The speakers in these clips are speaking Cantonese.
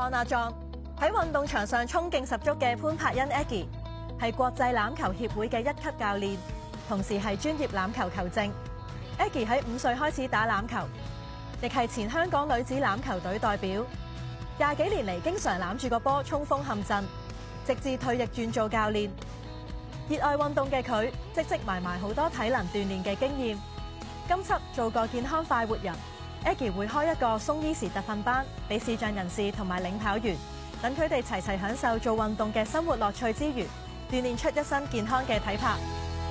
Lorna John， 喺運動場上衝勁十足嘅潘柏恩 Aggie， 係國際欖球協會嘅1級教練，同時係專業欖球球證。Aggie 喺5歲開始打欖球，亦係前香港女子欖球隊代表。20幾年嚟，經常攬住個波衝鋒陷陣，直至退役轉做教練。熱愛運動嘅佢，積埋好多體能鍛鍊嘅經驗。今輯做個健康快活人，Aggie 會開一個鬆衣時特訓班，俾視障人士同埋領跑員，等佢哋齊享受做運動嘅生活樂趣之餘，鍛鍊出一身健康嘅體魄。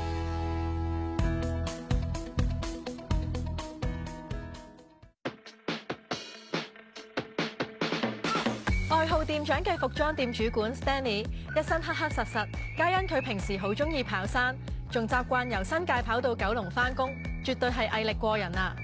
愛好店長嘅服裝店主管 Stanley 一身黑黑實實，皆因佢平時好中意跑山，仲習慣由新界跑到九龍返工，絕對係毅力過人啊！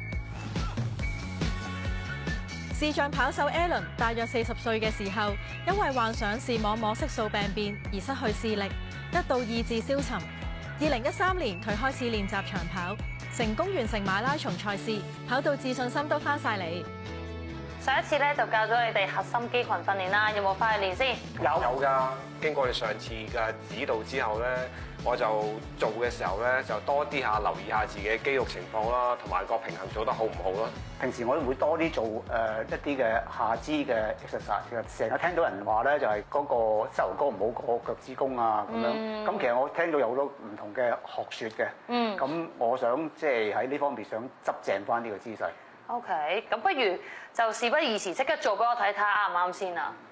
視障跑手 Alan 大約40歲嘅時候，因為患上視網膜色素病變而失去視力，一度意志消沉。2013年佢開始練習長跑，成功完成馬拉松賽事，跑到自信心都翻晒嚟。上一次咧就教咗你哋核心肌群訓練啦，有冇翻去練先？ 有㗎。經過你上次嘅指導之後咧，我就做嘅時候咧就多啲下留意下自己嘅肌肉情況啦，同埋個平衡做得好唔好咯。 平時我都會多啲做一啲嘅下肢嘅 exercise。其實成日聽到人話咧，就係嗰個膝頭哥唔好過腳趾公啊咁樣。咁其實我聽到有好多唔同嘅學説嘅。咁我想即係喺呢方面想執正翻呢個姿勢。 OK， 咁不如就事不宜遲，即刻做俾我睇睇啱唔啱先啊！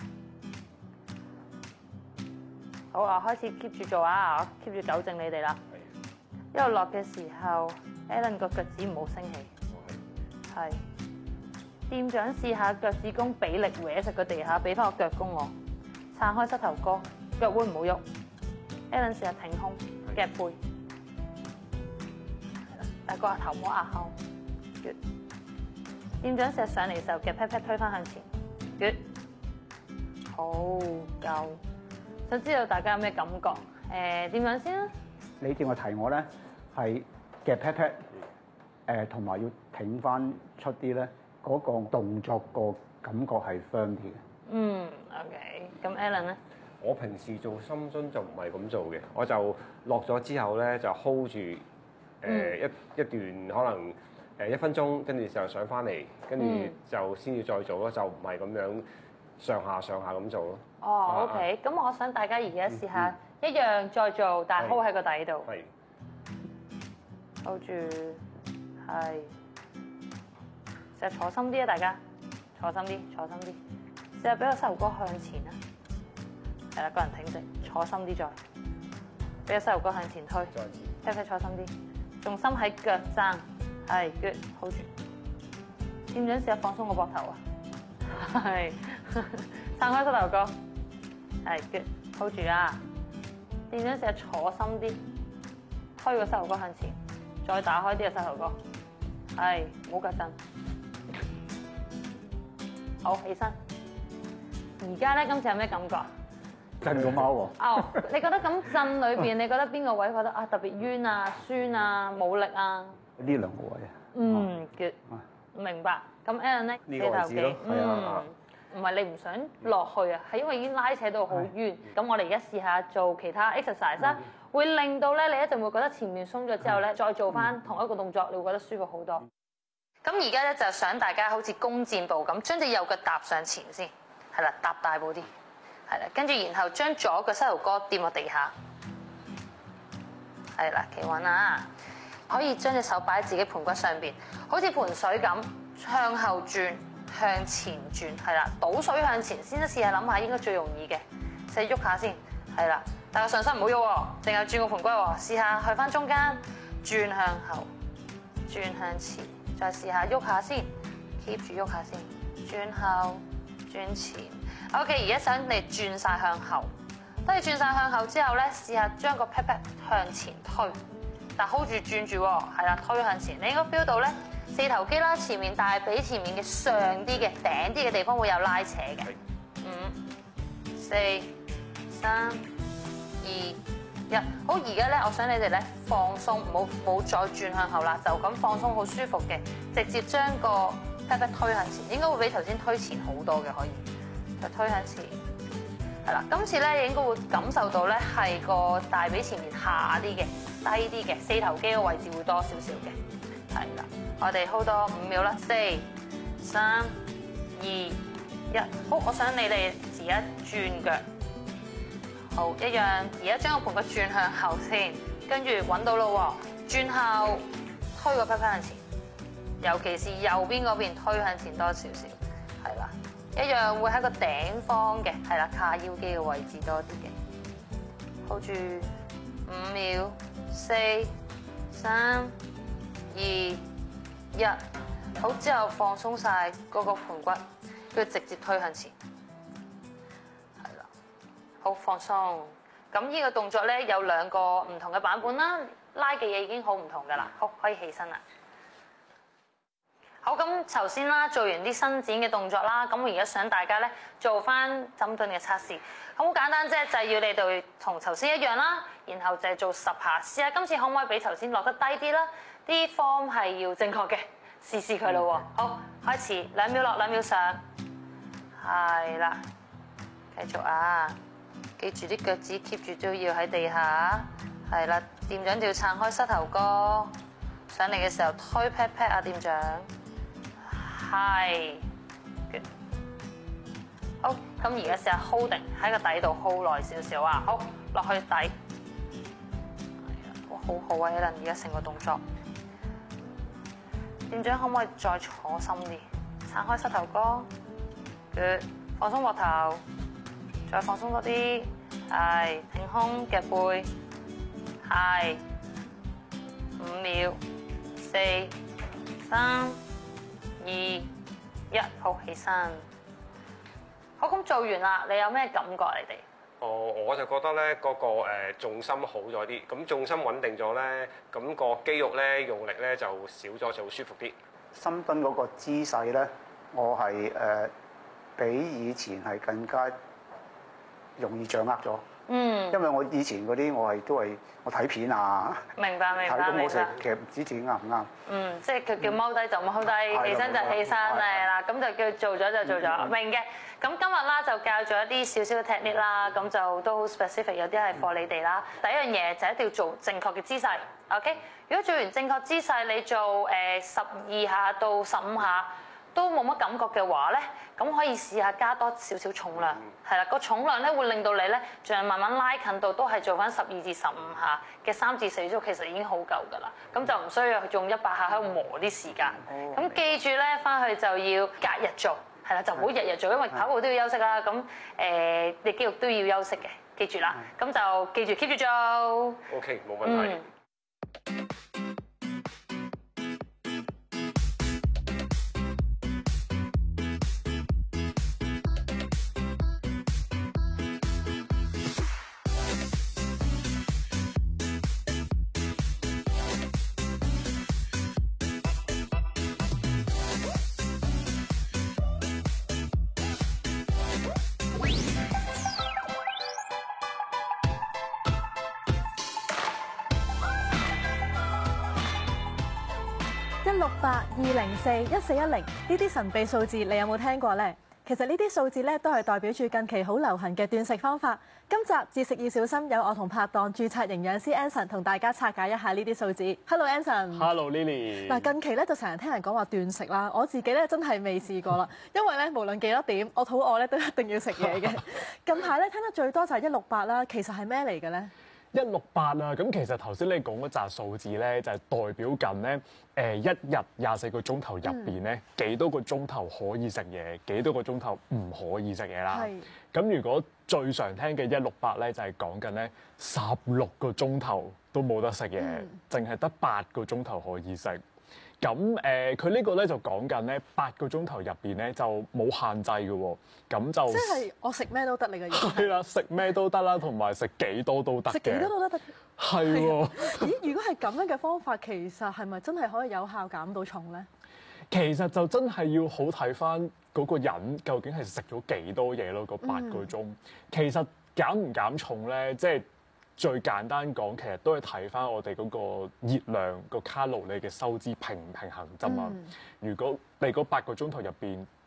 好啊，開始 keep 住做啊，我 keep 住糾正你哋啦。一路落嘅時候 ，Alan 個腳趾唔好升起。係。店長試下腳趾公俾力搲實個地下，俾翻個腳弓我，撐開膝頭哥，腳會唔好喐。Alan 試下挺胸，夾背，個額頭唔好壓後。店長石上嚟嘅時候，夾 pat pat 推翻向前，好夠。想知道大家有咩感覺？點樣先啊？ 你正話提我咧，係夾 pat pat，同埋要挺翻出啲咧，嗰個動作個感覺係 firm 啲嘅。 OK。咁 Alan 咧？ 我平時做深蹲就唔係咁做嘅，我就落咗之後咧就 hold 住一段可能1分鐘，跟住就上翻嚟，跟住就先至再做咯，就唔係咁樣上下咁做咯。 哦，OK，咁我想大家而家試下一樣再做，但係 hold 喺個底度。 係。 hold 住，係。成日坐深啲啊，大家坐深啲，坐深啲。試下俾個膝頭哥向前啊，係啦，個人挺直，坐深啲再，俾個膝頭哥向前推，睇睇坐深啲，重心喺腳踭。係 good，hold 住。店長試下放鬆個膊頭啊，係撐開膝頭哥，係 good，hold 住啊。店長試下坐深啲，推個膝頭哥向前，再打開啲嘅膝頭哥，係唔好腳震。好，起身。而家咧，今次有咩感覺？ 震個貓喎。 哦，你覺得咁震裏邊，你覺得邊個位覺得啊特別冤啊、酸啊、冇力啊？ 呢兩個位啊。 good，明白。咁 Alan 咧， 呢個位置咯，係啊。 唔係你唔想落去啊，係因為已經拉扯到好冤。咁我哋而家試下做其他 exercise 啦，會令到咧你一陣會覺得前面鬆咗之後咧，再做翻同一個動作，你會覺得舒服好多。咁而家咧就想大家好似弓箭步咁，將隻右腳踏上前先，係啦，踏大步啲，係啦，跟住然後將左腳膝頭哥掂落地下，係啦，企穩啊！可以將隻手擺喺自己盤骨上邊，好似盤水咁向後轉、向前轉，係啦，倒水向前先。試下諗下應該最容易嘅，試下喐下先，係啦，但係上身唔好喐喎，淨係轉個盤骨喎。試下去翻中間，轉向後，轉向前，再試下喐下先 ，keep 住喐下先，轉後、轉前。OK， 而家想你轉晒向後，當你轉晒向後之後咧，試下將個 pat pat 向前推。但 hold 住轉住喎，係啦，推向前，你應該 feel 到咧四頭肌啦，前面大髀前面嘅上啲嘅頂啲嘅地方會有拉扯嘅。5、4、3、2、1，好，而家咧，我想你哋咧放鬆，冇再轉向後啦，就咁放鬆，好舒服嘅，直接將個 pat pat 推向前，應該會比頭先推前好多嘅，可以就推向前。係啦，今次咧應該會感受到咧係個大髀前面下啲嘅、低啲嘅，四頭肌嘅位置會多少少嘅。係啦，我哋 hold 多5秒啦，4、3、2、1。好，我想你哋而家轉腳。好，一樣。而家將個盤腳轉向後先，跟住揾到咯喎，轉後推個 pat pat 向前，尤其是右邊嗰邊推向前多少少，係啦。一樣會喺個頂方嘅，係啦，卡腰肌嘅位置多啲嘅。hold 住5秒，4、3、2、1。好，之後放鬆晒嗰個盤骨，跟住直接推向前。係啦，好放鬆。咁呢個動作咧有2個唔同嘅版本啦，拉嘅嘢已經好唔同㗎啦。好，可以起身啦。好，咁頭先啦，做完啲伸展嘅動作啦，咁我而家想大家咧做翻深蹲嘅測試。咁好簡單啫，就係要你哋同頭先一樣啦，然後就係做10下。試下今次可唔可以比頭先落得低啲啦？啲 form 係要正確嘅，試試佢咯喎。好，開始2秒落2秒上，係啦，繼續啊！記住啲腳趾 keep 住都要喺地下，係啦，店長就要撐開膝頭哥，上嚟嘅時候推 pat pat 啊，店長。係，好，咁而家試下 hold 定喺個底度 hold 耐少少啊，好，落去底，哇，好好啊 Alan，而家成個動作，店長可唔可以再坐深啲，撐開膝頭哥，腳放鬆膊頭，再放鬆多啲，係，挺胸夾背，係，5秒，4、3、2、1，好，起身。好，咁做完啦，你有咩感覺你哋？ 我就覺得咧嗰個重心好咗啲，咁重心穩定咗咧，咁個肌肉咧用力咧就少咗，就會舒服啲。 深蹲嗰個姿勢咧，我係比以前係更加容易掌握咗。嗯，因為我以前嗰啲都係我睇片啊， 明白明白咁我明白。 其實唔知自己啱唔啱。 嗯，即係佢叫踎低就踎低，起身就起身係啦，咁就叫做咗就做咗，明嘅。咁今日啦就教咗一啲少少嘅 technique 啦，咁就都好 specific，有啲係 for 你哋啦。第一樣嘢就一定要做正確嘅姿勢 ，OK？如果做完正確姿勢，你做12下到15下都冇乜感覺嘅話咧，咁可以試下加多少少重量，係啦，個重量咧會令到你咧盡量慢慢拉近到都係做翻12至15下嘅3至4組，其實已經好夠㗎啦。咁就唔需要用100下喺度磨啲時間。咁記住咧，翻去就要隔日做，係啦，就唔好日日做，因為跑步都要休息啦。咁你肌肉都要休息嘅，記住啦。咁就記住 keep 住做。 OK，冇問題。 168、204、1410呢啲神秘數字，你有冇聽過呢？其實呢啲數字咧都係代表住近期好流行嘅斷食方法。今集節食要小心，有我同拍檔註冊營養師 Anson 同大家拆解一下呢啲數字。Hello Anson。 Hello Lily。 嗱，近期咧就成日聽人講話斷食啦，我自己咧真係未試過啦，因為咧無論幾多點，我肚餓咧都一定要食嘢嘅。近排咧聽得最多就係168啦，其實係咩嚟嘅咧 ？168啊，咁其實頭先你講嗰紮數字咧，就係代表緊咧一日24個鐘頭入邊咧幾多個鐘頭可以食嘢，幾多個鐘頭唔可以食嘢啦。咁如果最常聽嘅168咧，就係講緊咧16個鐘頭都冇得食嘢，淨係得8個鐘頭可以食。咁佢呢個咧就講緊咧8個鐘頭入邊咧就冇限制嘅喎，咁就即係我食咩都得，你嘅意思係啦，食咩都得啦，同埋食幾多都得嘅， 食幾多都得。 係喎。 咦？如果係咁樣嘅方法，其實係咪真係可以有效減到重咧？ 其實就真係要好睇翻嗰個人究竟係食咗幾多嘢咯，嗰8個鐘。其實減唔減重咧，即係最簡單講，其實都係睇翻我哋嗰個熱量個卡路里嘅收支平唔平衡啫嘛。如果你嗰8個鐘頭入邊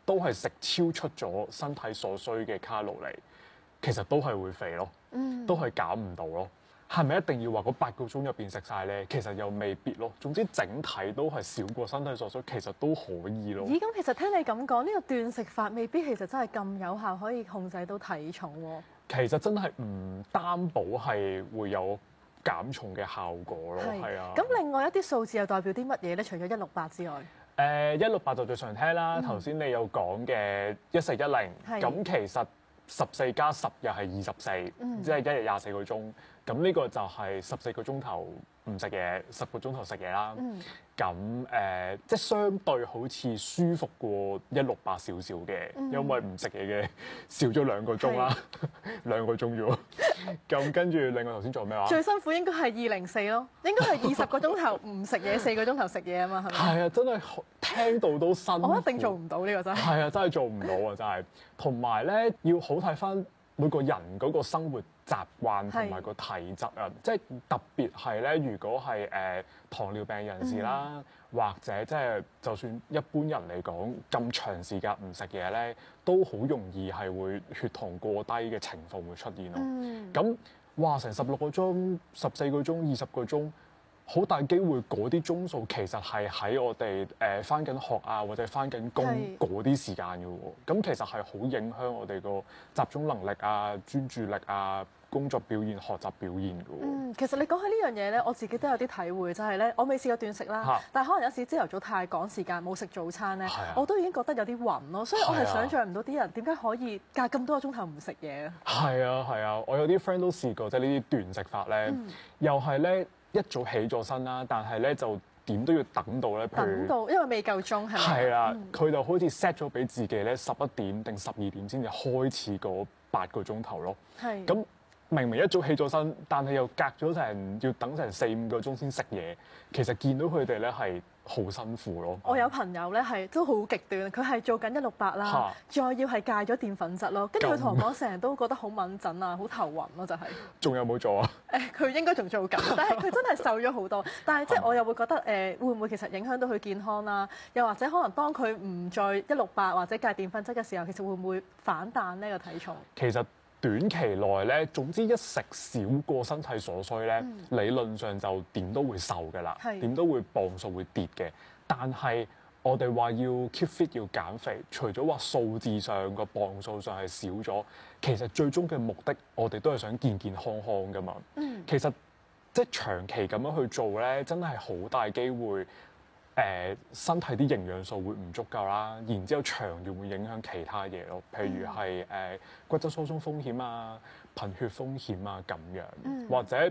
都係食超出咗身體所需嘅卡路里，其實都係會肥咯，都係減唔到咯。係咪一定要話嗰8個鐘入邊食晒咧？其實又未必咯。總之整體都係少過身體所需，其實都可以咯。 咦？咁其實聽你咁講，呢個斷食法未必其實真係咁有效，可以控制到體重喎。 其實真係唔擔保係會有減重嘅效果咯。係啊。 咁另外一啲數字又代表啲乜嘢咧？除咗168之外 ，168就最常聽啦。頭先你有講嘅1410，咁其實14加10又係24，即係一日24個鐘。咁呢個就係14個鐘頭唔食嘢，10個鐘頭食嘢啦。咁即係相對好似舒服過168少少嘅，因為唔食嘢嘅少咗2個鐘啦，2個鐘啫喎。咁跟住另外頭先做咩話？ 最辛苦應該係204咯，應該係20個鐘頭唔食嘢，4個鐘頭食嘢啊嘛，係咪？ 係啊，真係聽到都辛苦。 我一定做唔到呢個真係。 係啊，真係做唔到啊，真係。同埋咧，要好睇翻每個人嗰個生活習慣同埋個體質啊，即係特別係咧，如果係糖尿病人士啦，或者即係就算一般人嚟講，咁長時間唔食嘢咧，都好容易係會血糖過低嘅情況會出現咯。咁哇，成16個鐘、14個鐘、20個鐘。好大機會嗰啲鐘數其實係喺我哋返緊學啊，或者返緊工嗰啲時間嘅喎，咁其實係好影響我哋個集中能力啊、專注力啊、工作表現、學習表現嘅喎。 其實你講起呢樣嘢咧，我自己都有啲體會，就係咧，我未試過斷食啦，但係可能有時朝頭早太趕時間冇食早餐咧，我都已經覺得有啲暈咯，所以我係想像唔到啲人點解可以隔咁多個鐘頭唔食嘢。係啊，我有啲 friend 都試過，即係呢啲斷食法咧，又係咧。一早起咗身啦，但係咧就點都要等到咧， 等到因為未夠鐘係咪？ 係啦，佢就好似 set 咗俾自己咧11點定12點先至開始嗰8個鐘頭咯。係。咁明明一早起咗身，但係又隔咗成要等成4-5個鐘先食嘢，其實見到佢哋咧係好辛苦咯。我有朋友咧係都好極端，佢係做緊168啦，再要係戒咗澱粉質咯，跟住佢同我講，成日都覺得好敏陣啊，好頭暈咯，就係。 仲有冇做啊？ 佢應該仲做緊，但係佢真係瘦咗好多。但係即係我又會覺得會唔會其實影響到佢健康啦？又或者可能當佢唔再168或者戒澱粉質嘅時候，其實會唔會反彈呢個體重？ 其實短期內咧，總之一食少過身體所需咧，理論上就點都會瘦㗎啦，點都會磅數會跌嘅。但係我哋話要 keep fit 要減肥，除咗話數字上個磅數上係少咗，其實最終嘅目的我哋都係想健健康康㗎嘛。其實即係長期咁樣去做咧，真係好大機會。身體啲營養素會唔足夠啦，然之後長遠會影響其他嘢咯，譬如係骨質疏鬆風險啊、貧血風險啊咁樣，或者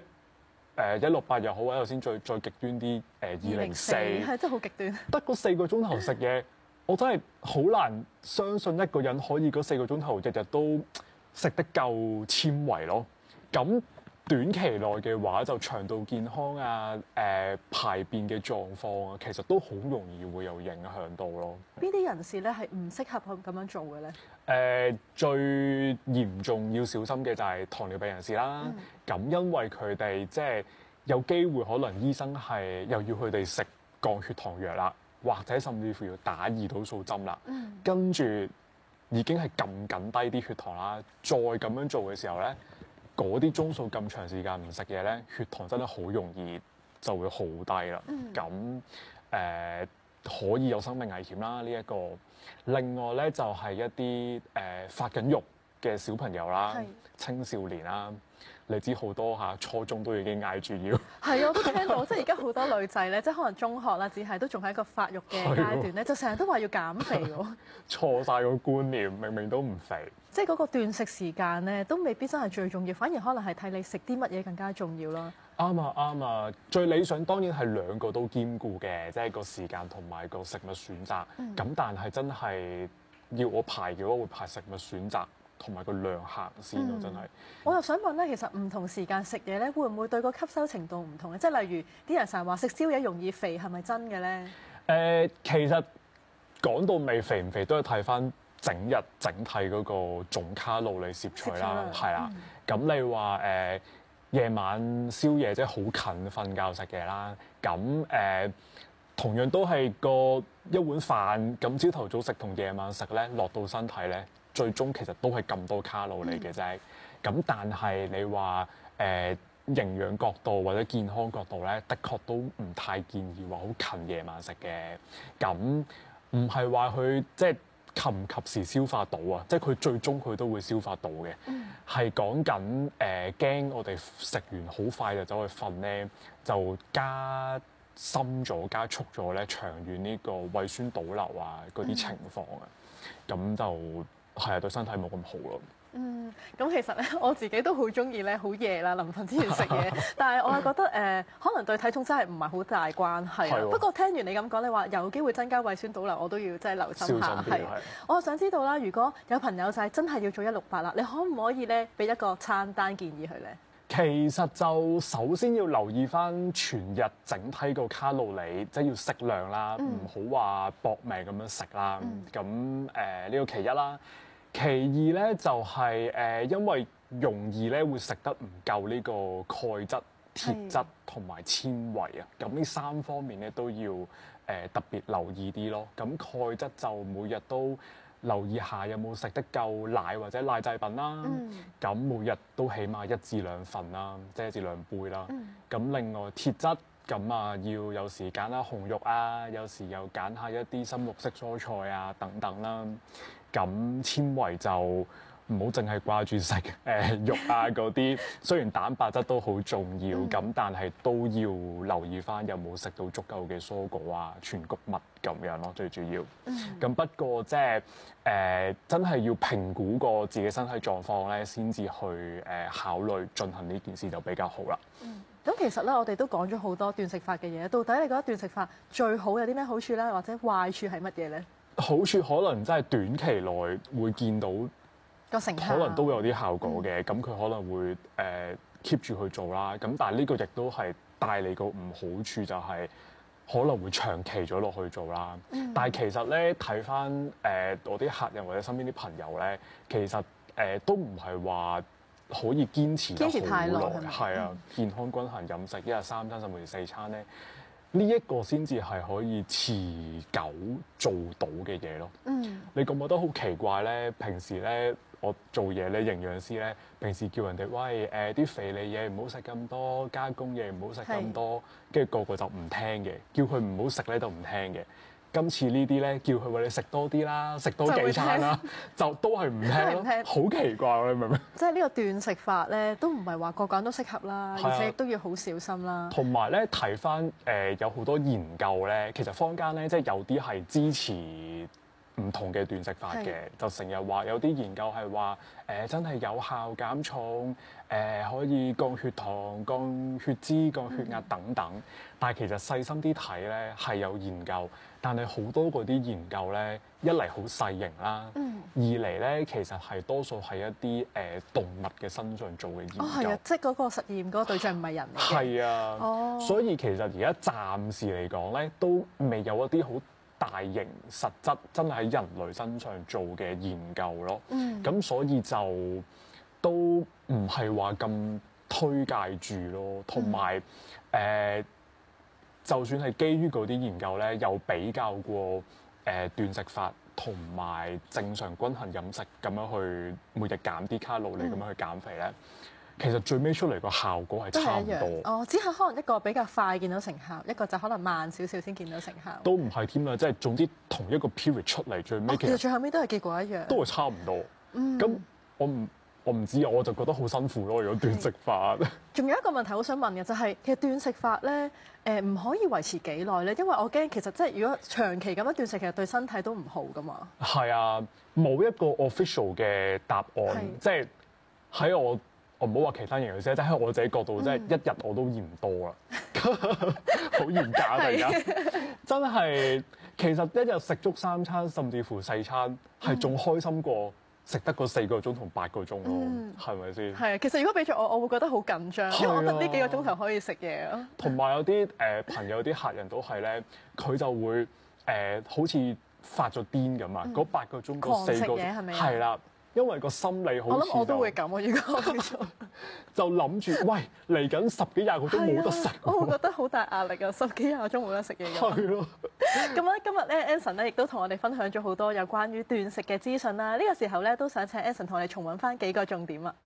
168又好，或者頭先再極端啲204， 係真係好極端。 得嗰4個鐘頭食嘢，我真係好難相信一個人可以嗰4個鐘頭日日都食得夠纖維咯。咁短期內嘅話，就腸道健康啊、排便嘅狀況啊，其實都好容易會有影響到咯。 邊啲人士咧係唔適合咁樣做嘅咧？ 最嚴重要小心嘅就係糖尿病人士啦。咁因為佢哋即係有機會可能醫生係又要佢哋食降血糖藥啦，或者甚至乎要打胰島素針啦。跟住已經係撳緊低啲血糖啦，再咁樣做嘅時候咧。嗰啲鐘數咁長時間唔食嘢咧，血糖真係好容易就會好低啦。咁可以有生命危險啦。呢一個另外咧就係一啲發緊育嘅小朋友啦、青少年啦。你知好多初中都已經嗌住要係啊，我都聽到，即係而家好多女仔咧，即係可能中學啦，只係都仲喺一個發育嘅階段咧，就成日都話要減肥喎。 錯晒個觀念，明明都唔肥。 即係嗰個斷食時間咧，都未必真係最重要，反而可能係睇你食啲乜嘢更加重要咯。 啱啊！最理想當然係兩個都兼顧嘅，即係個時間同埋個食物選擇。咁但係真係要我排嘅話，會排食物選擇。同埋個量行先咯，真係。 我又想問咧，其實唔同時間食嘢咧，會唔會對個吸收程度唔同咧？即係例如啲人成日話食宵夜容易肥，係咪真嘅咧？ 其實講到尾肥唔肥都係睇翻整日整體嗰個總卡路里攝取啦，係啦。咁你話夜晚宵夜即係好近瞓覺食嘢啦，咁同樣都係個一碗飯，咁朝頭早食同夜晚食咧，落到身體咧，最終其實都係咁多卡路里嘅啫。咁但係你話營養角度或者健康角度咧，的確都唔太建議話好近夜晚食嘅。咁唔係話佢即係及唔及時消化到啊，即係佢最終佢都會消化到嘅。係講緊驚我哋食完好快就走去瞓咧，就加深咗、加速咗咧長遠呢個胃酸倒流啊嗰啲情況啊，咁就係啊對身體冇咁好咯。 咁其實咧，我自己都好中意咧，好夜啦，臨瞓之前食嘢。但係我係覺得可能對體重真係唔係好大關係啊。不過聽完你咁講，你話有機會增加胃酸倒流，我都要真係留心下。係，我想知道啦，如果有朋友仔真係要做168啦，你可唔可以咧俾一個餐單建議佢咧？ 其實就首先要留意翻全日整體個卡路里，即係要適量啦，唔好話搏命咁樣食啦。咁呢個其一啦。其二咧就係因為容易咧會食得唔夠呢個鈣質、鐵質同埋纖維啊，咁呢3方面咧都要特別留意啲咯。咁鈣質就每日都留意下有冇食得夠奶或者奶製品啦。咁每日都起碼1至2份啦，即係1至2杯啦。咁另外鐵質咁啊，要有時揀下紅肉啊，有時又揀下一啲深綠色蔬菜啊等等啦。咁纖維就唔好淨係掛住食肉啊嗰啲，雖然蛋白質都好重要，咁但係都要留意翻有冇食到足夠嘅蔬果啊、全穀物咁樣咯，最主要。咁不過即係真係要評估過自己身體狀況咧，先至去考慮進行呢件事就比較好啦。 咁其實咧，我哋都講咗好多斷食法嘅嘢，到底你覺得斷食法最好有啲咩好處咧，或者壞處係乜嘢咧？好處可能真係短期內會見到個成效， 可能都會有啲效果嘅。咁佢可能會keep 住去做啦。咁但係呢個亦都係帶嚟個唔好處，就係可能會長期咗落去做啦。但係其實咧睇翻我啲客人或者身邊啲朋友咧，其實都唔係話可以堅持得好耐。係啊，健康均衡飲食，一日3餐甚至4餐咧。呢一個先至係可以持久做到嘅嘢咯。你覺唔覺得好奇怪咧？平時咧我做嘢咧，營養師咧，平時叫人哋喂啲肥膩嘢唔好食咁多，加工嘢唔好食咁多，跟住個個就唔聽嘅，叫佢唔好食咧都唔聽嘅。今次呢啲咧，叫佢話你食多啲啦，食多幾餐啦，就都係唔聽咯，好奇怪喎！你明唔明？即係呢個斷食法咧，都唔係話個個人都適合啦，而且都要好小心啦。同埋咧，睇翻有好多研究咧，其實坊間咧即係有啲係支持唔同嘅斷食法嘅，就成日話有啲研究係話真係有效減重，可以降血糖、降血脂、降血壓等等。但係其實細心啲睇咧係有研究，但係好多嗰啲研究咧，一嚟好細型啦，二嚟咧其實係多數係一啲動物嘅身上做嘅研究。係啊，即係嗰個實驗嗰個對象唔係人嚟嘅。係啊，所以其實而家暫時嚟講咧，都未有一啲好大型實質真係喺人類身上做嘅研究咯。咁所以就都唔係話咁推介住咯，同埋就算係基於嗰啲研究咧，有比較過斷食法同埋正常均衡飲食咁樣去每日減啲卡路里咁樣去減肥咧，其實最尾出嚟個效果係差唔多。哦，只係可能一個比較快見到成效，一個就可能慢少少先見到成效。都唔係添啦，即係總之同一個 period 出嚟最尾其實最後尾都係結果一樣，都係差唔多。咁我唔知啊，我就覺得好辛苦咯。如果斷食法，仲有一個問題好想問嘅就係，其實斷食法咧唔可以維持幾耐咧？因為我驚其實即係如果長期咁樣斷食，其實對身體都唔好噶嘛。係啊，冇一個 official 嘅答案，即係喺我唔好話其他營養師，即係喺我自己角度，即係一日我都嫌多啦，好嚴格啊！而家真係其實一日食足3餐，甚至乎4餐，係仲開心過食得個4個鐘同8個鐘咯，係咪先？係啊，其實如果俾咗我會覺得好緊張，因為我得呢幾個鐘頭可以食嘢啊。同埋有啲朋友、啲客人都係咧，佢就會好似發咗癲咁啊！嗰8個鐘、嗰4個鐘係啦， 因為個心理好似我諗我都會咁啊，如果我去做， 就諗住，喂嚟緊10幾20個鐘冇得食我會覺得好大壓力啊，10幾20個鐘冇得食嘢㗎。 係咯。 咁咧今日咧 Anson 咧亦都同我哋分享咗好多有關於斷食嘅資訊啦。呢個時候咧都想請 Anson 同我哋重溫翻幾個重點啊。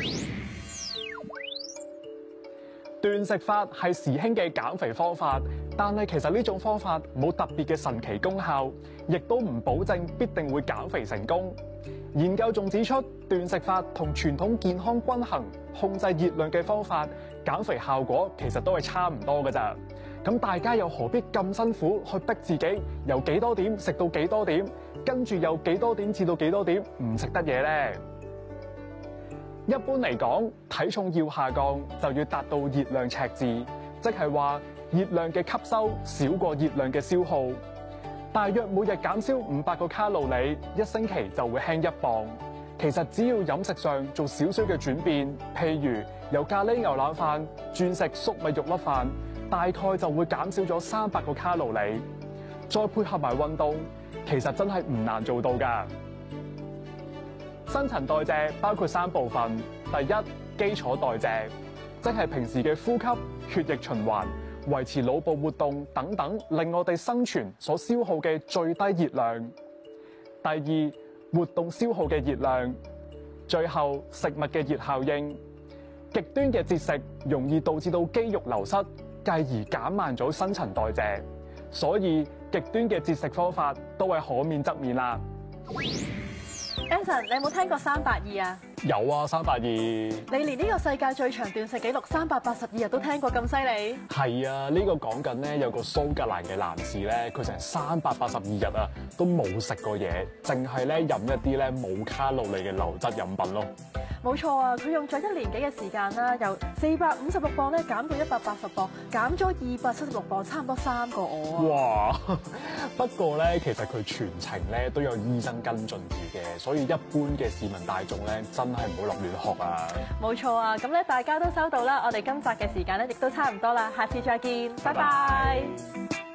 斷食法係時興嘅減肥方法，但係其實呢種方法冇特別嘅神奇功效，亦都唔保證必定會減肥成功。研究仲指出，斷食法同傳統健康均衡、控制熱量嘅方法，減肥效果其實都係差唔多㗎咋。咁大家又何必咁辛苦去逼自己由幾多點食到幾多點，跟住由幾多點至到幾多點唔食得嘢呢？一般嚟講，體重要下降就要達到熱量赤字，即係話熱量嘅吸收少過熱量嘅消耗。大約每日減少500個卡路里，1星期就會輕1磅。其實只要飲食上做少少嘅轉變，譬如由咖喱牛腩飯轉食粟米肉粒飯，大概就會減少咗300個卡路里。再配合埋運動，其實真係唔難做到㗎。新陳代謝包括3部分，第一，基礎代謝，即係平時嘅呼吸、血液循環、維持腦部活動等等，令我哋生存所消耗嘅最低熱量。第二，活動消耗嘅熱量。最後，食物嘅熱效應。極端嘅節食容易導致到肌肉流失，繼而減慢咗新陳代謝。所以極端嘅節食方法都係可免則免啦。 Anson，你有冇聽過382啊？ 有啊，382。 你連呢個世界最長斷食紀錄382日都聽過咁犀利？ 係啊，呢個講緊咧有個蘇格蘭嘅男士咧，佢成382日啊都冇食過嘢，淨係咧飲一啲咧冇卡路里嘅流質飲品咯。 冇錯啊，佢用咗1年幾嘅時間啦，由456磅咧減到180磅，減咗276磅，差唔多3個我啊！ 哇！不過咧，其實佢全程咧都有醫生跟進住嘅，所以一般嘅市民大眾咧真係唔好立亂學啊！ 冇錯啊，咁咧大家都收到啦，我哋今集嘅時間咧亦都差唔多啦，下次再見，拜拜。